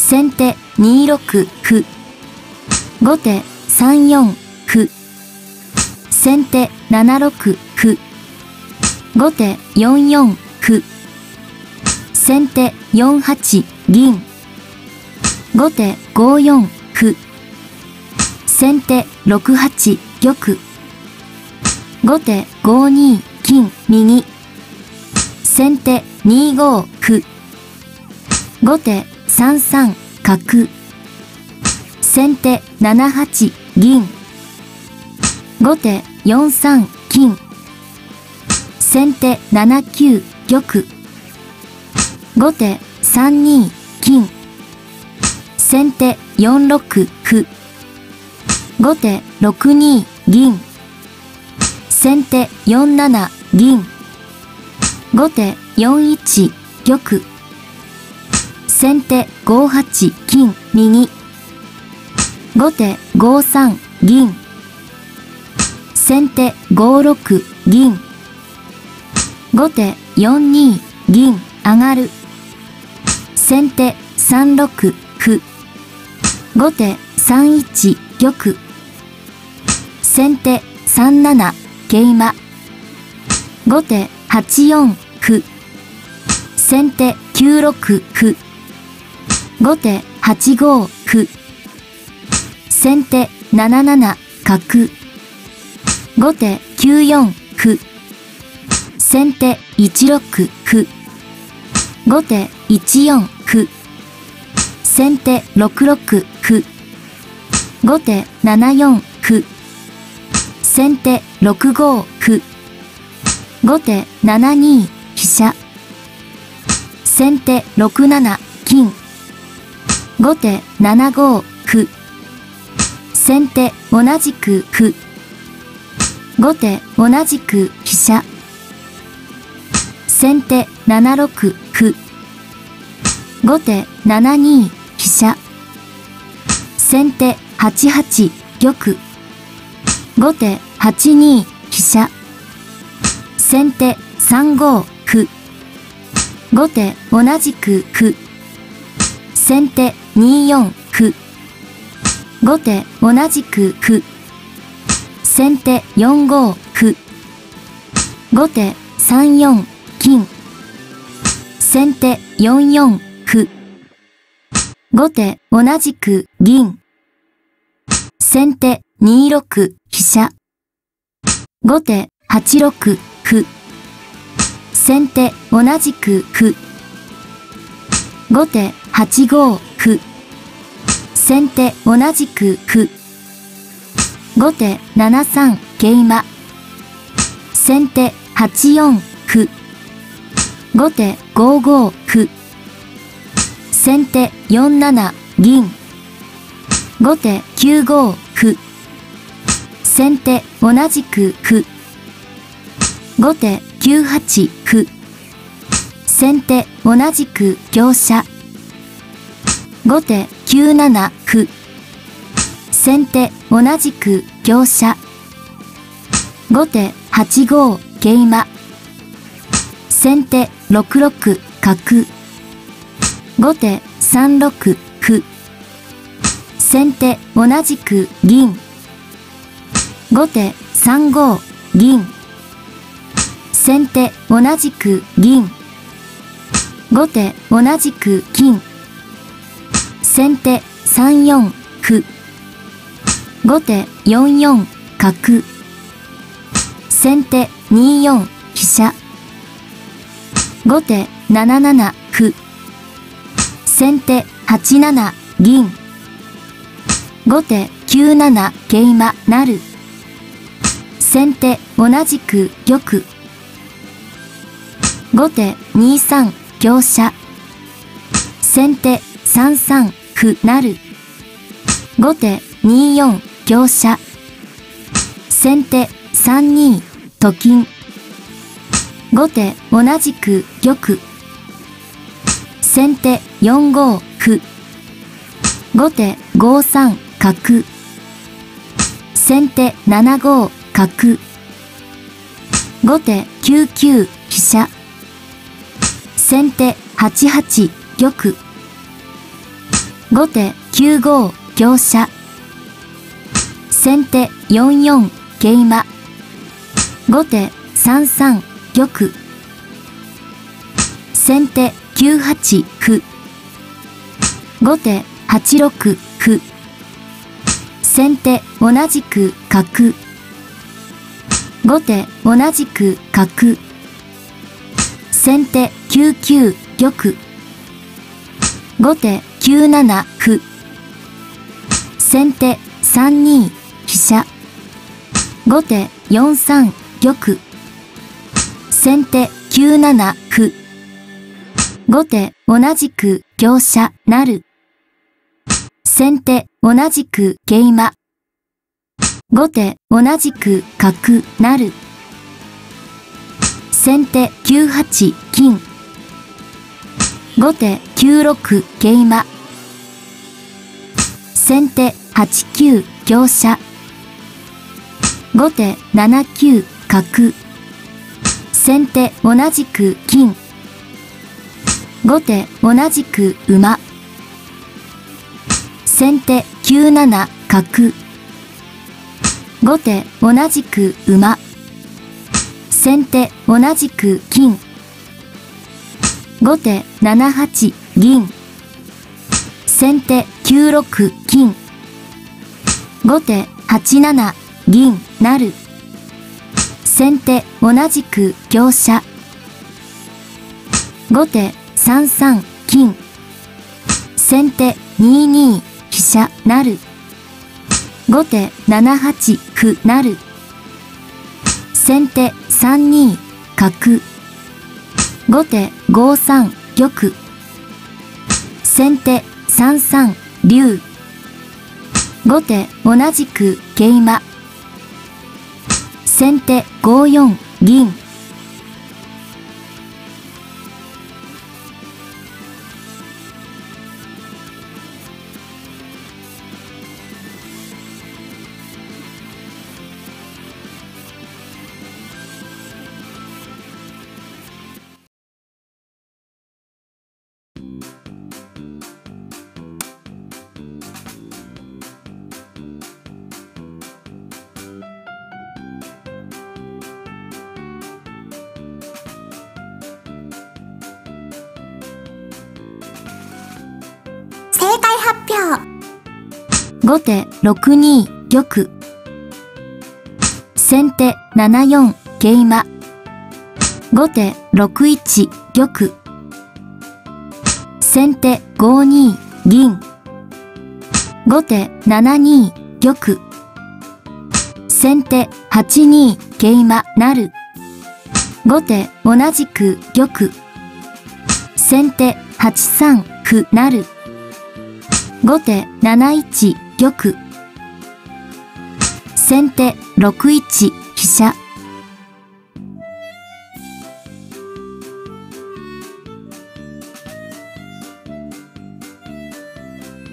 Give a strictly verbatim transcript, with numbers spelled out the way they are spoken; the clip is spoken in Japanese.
先手にろく歩。後手さんよん歩。先手ななろく歩。後手よんよん歩。先手よんはち銀。後手ごよん歩。先手ろくはち玉。後手ごに金右。先手にご歩。後手さんさん角。先手ななはち銀。後手よんさん金。先手ななきゅう玉。後手さんに金。先手よんろく歩。後手ろくに銀。先手よんなな銀。後手よんいち玉。先手ごはち金右。後手ごさん銀。先手ごろく銀。後手よんに銀上がる。先手さんろく歩。後手さんいち玉。先手さんなな桂馬。後手はちよん歩。先手きゅうろく歩。後手はちご歩。先手なななな角。後手きゅうよん歩。先手いちろく歩。後手いちよん歩。先手ろくろく歩。後手ななよん歩。先手ろくご歩。後手ななに飛車。先手ろくなな金。後手ななご歩。先手同じく歩。後手同じく飛車。先手ななろく歩。後手ななに飛車。先手はちはち玉。後手はちに飛車。先手さんご歩。後手同じく歩。先手によん歩。後手同じく歩。先手よんご歩。後手さんよん金。先手よんよん歩。後手同じく銀。先手にろく飛車。後手はちろく歩。先手同じく歩。後手はちご歩。先手同じく歩。後手ななさん桂馬。先手はちよん歩。後手ごご歩。先手よんなな銀。後手きゅうご歩。先手同じく歩。後手きゅうはち歩。先手同じく香車。後手きゅうなな歩。先手同じく香車。後手はちご桂馬。先手ろくろく角。後手さんろく歩。先手同じく銀。後手さんご銀。先手同じく銀。後手同じく金。先手さんよん歩。後手よんよん角。先手によん飛車。後手なななな歩。先手はちなな銀。後手きゅうなな桂馬成。先手同じく玉。後手にさん香車。先手さんさん歩成。後手によん香車。先手さんにと金。後手同じく玉。先手よんご歩。後手ごさん角。先手ななご角。後手きゅうきゅう飛車。先手はちはち玉。 後手きゅうご香車。先手よんよん桂馬。後手さんさん玉。先手きゅうはち歩。後手はちろく歩。先手同じく角。後手同じく角。先手きゅうきゅう玉。後手きゅうなな歩。先手さんに飛車。後手よんさん玉。先手きゅうなな歩。後手同じく香車成。先手同じく桂馬。後手同じく角成。先手きゅうはち金。後手きゅうろく桂馬。先手はちきゅう香車。後手ななきゅう角。先手同じく金。後手同じく馬。先手きゅうなな角。後手同じく馬。先手同じく金。後手ななはち銀。先手きゅうろく金。後手はちなな銀成。先手同じく香車。後手さんさん金。先手にに飛車成。後手ななはち歩成。先手さんに角。後手ごさん玉。先手さんさん竜。後手同じく桂馬。先手ごよん銀。 正解発表。 後手ろくに玉。先手ななよん桂馬。後手ろくいち玉。先手ごに銀。後手ななに玉。先手はちに桂馬成。後手同じく玉。先手はちさん歩成。後手なないち玉。先手ろくいち飛車。